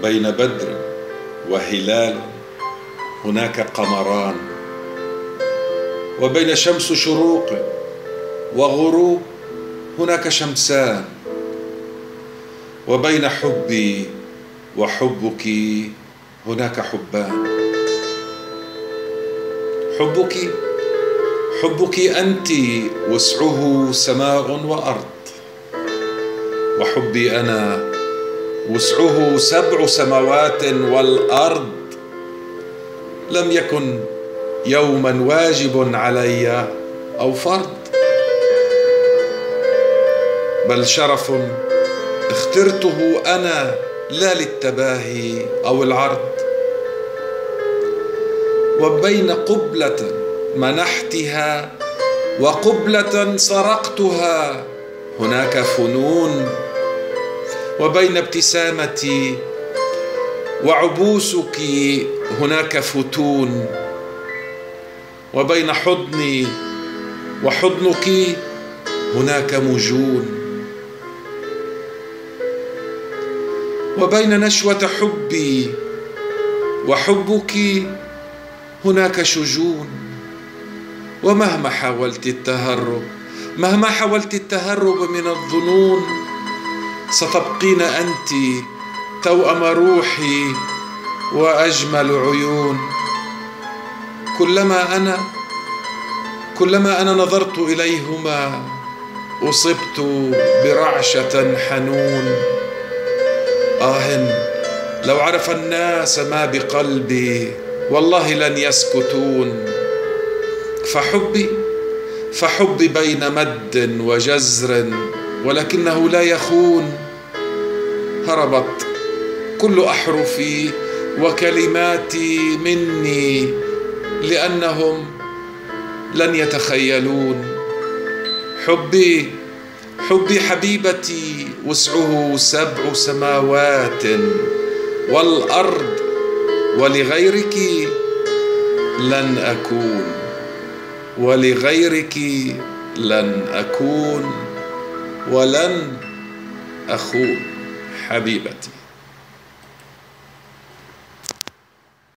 بين بدر وهلال هناك قمران، وبين شمس شروق وغروب هناك شمسان، وبين حبي وحبك هناك حبان. حبك أنت وسعه سماء وأرض، وحبي أنا وسعه 7 سماوات والأرض. لم يكن يوما واجب علي أو فرض، بل شرف اخترته أنا لا للتباهي أو العرض. وبين قبلة منحتها وقبلة سرقتها هناك فنون، وبين ابتسامتي وعبوسك هناك فتون، وبين حضني وحضنك هناك مجون، وبين نشوة حبي وحبك هناك شجون. ومهما حاولت التهرب من الظنون، ستبقين أنت توأم روحي وأجمل عيون. كلما أنا نظرت إليهما أصبت برعشة حنون. لو عرف الناس ما بقلبي والله لن يسكتون. فحبي بين مد وجزر ولكنه لا يخون. هربت كل أحرفي وكلماتي مني لأنهم لن يتخيلون. حبي حبيبتي وسعه 7 سماوات والأرض، ولغيرك لن أكون، ولغيرك لن أكون ولن أخون حبيبتي.